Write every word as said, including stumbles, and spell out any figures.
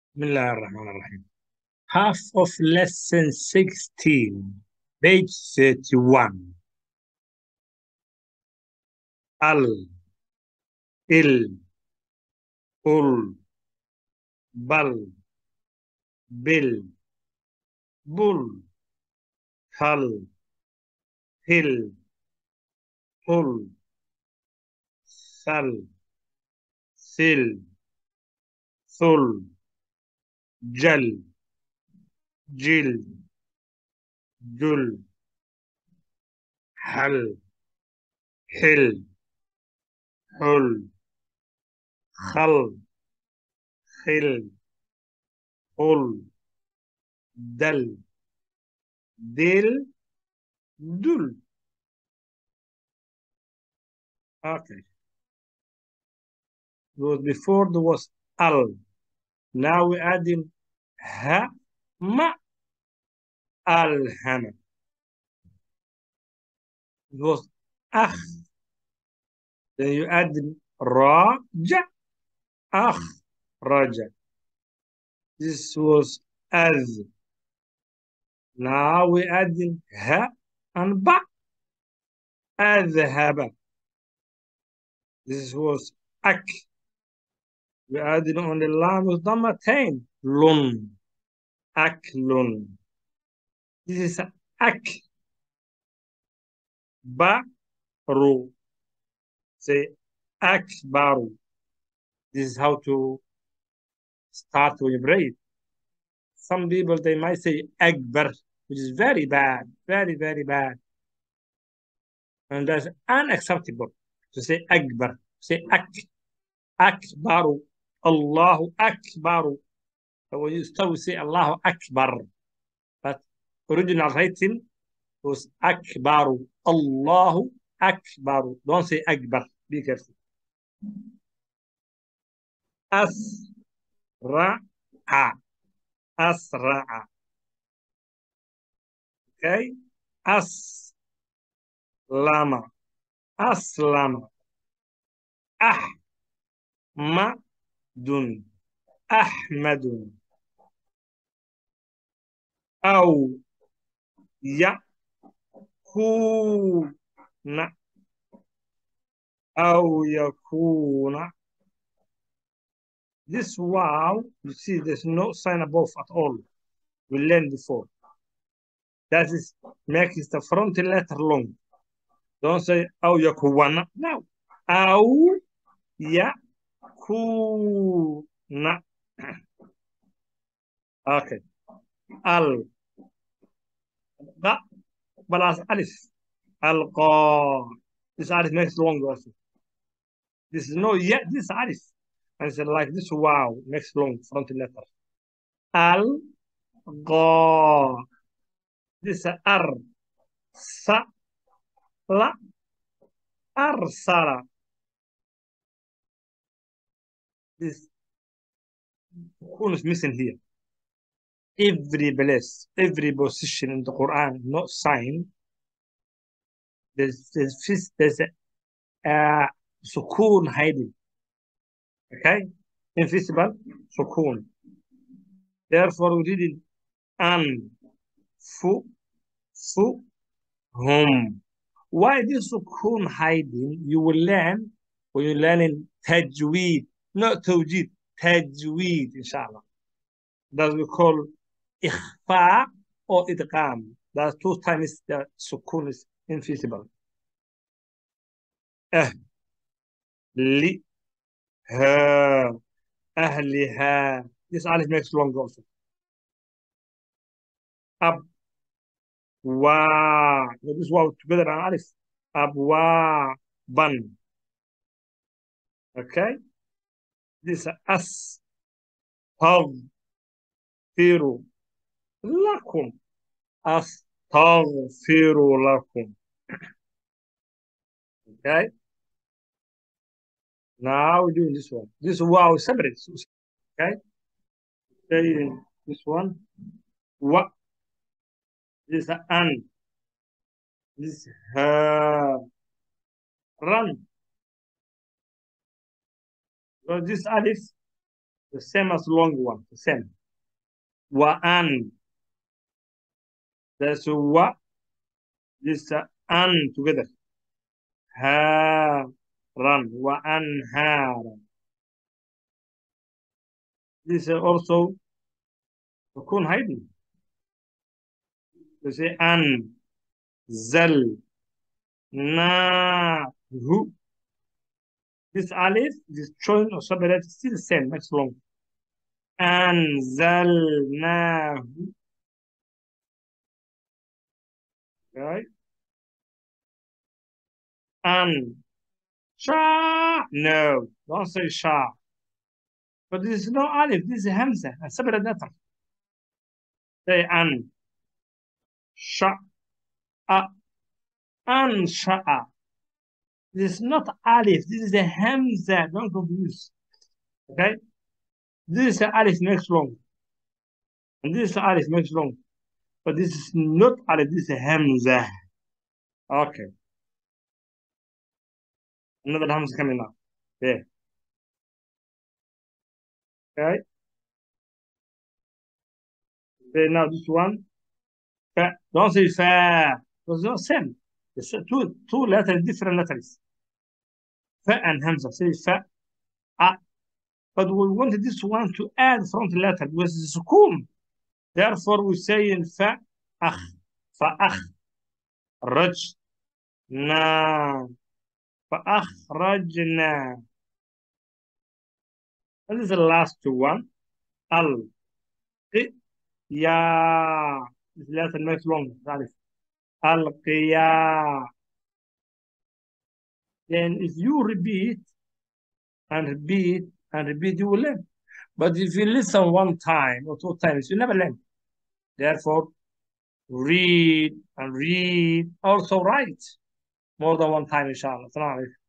بسم الله الرحمن الرحيم. Half of lesson sixteen, page thirty-one. Al, il, ul, bal, bil, bul, hal, hil, hul, sal, sil, ثل, جل, جل, جل, حل, حل, حل, خل, خل, خل, دل, دل, دل. Okay. Was before there was al. Now we add in ha, ma, alhama. It was akh. Then you add in ra, ja, akh, raja. This was az. Now we add in ha and ba, adhaba. This was ak. We added on the line with dhammatain, lun, aklun. This is ak, ba, ru. Say akbaru. This is how to start when you breathe. Some people, they might say akbar, which is very bad, very, very bad. And that's unacceptable to say akbar. Say ak, akbaru, Allahu akbaru. So when you start, we say Allahu akbar. But original writing was akbaru, Allahu akbaru. Don't say akbar. Be careful. Asra'a. Asra'a. Okay? Aslama. Aslama. Ahmadun. Ahmadun. أو يكون أو يكون. This wow, you see, there's no sign above at all. We learned before. That is makes the front letter long. Don't say أو يكون. No. أو يكون. Okay. Al. Ga plus alif. Alqa. This alif makes long also. This is no yet. This alif. And it's like this wow makes long front letter. Al. Ga. This ar. Sa. La. Arsala. This one is missing here. Every place, every position in the Quran, not sign. There's there's there's a uh, sukun hiding. Okay, invisible sukun. Therefore, we read it an, fu, fu, hum. Why this sukun hiding? You will learn when you learn in tajweed, not tawjid, tajweed, inshallah. That we call ikhfa or idgham. That's two times the sukun is invisible. Eh, li, ha, ahliha. This alif makes long also. Ab, wa. This wow together an alif. Abwa, ban. Okay? This as, tav, firu, lakum. Astaghfiru lakum. Okay? Now we're doing this one. This wow is separate. Okay? Okay, this one. Wa. This is an. This is ha. Run. So this alif The same as long one. The same. وأن. That's what. This uh, an together. هارا وأنهارا. This is also يكون hidden. You say أن زل na hu. This alif, this joint or separate is still the same, next long. أنزلناه. Right? An. Sha. No, don't say sha. But this is no alif, this is hamza, a separate letter. Say an. Sha. A. An sha'a. This is not alif, this is a hamza. Don't confuse. Okay? This is alif makes long. And this is alif makes long. But this is not alif, this is a hamza. Okay. Another hamza coming up. Yeah. Okay. Okay, now this one. Fa. Don't say fa. Because they're same. It's two two letters, different letters. Fa and hamza. Say fa. A. But we wanted this one to add front letter with the sukoon. Therefore, we say in fa akh. Fa akh. Raj. Na. Fa akhrajna. And this is the last one. Al. Ya. This letter makes long. That is. Al qiya. Then if you repeat and repeat and repeat, you will learn. But if you listen one time or two times, you never learn. Therefore, read and read. Also write more than one time, inshallah.